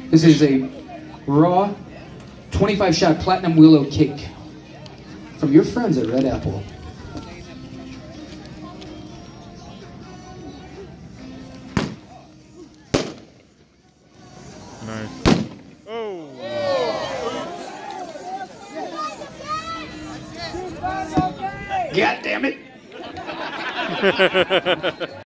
This is a raw 25-shot platinum Willow cake from your friends at Red Apple. Nice. Oh. God damn it.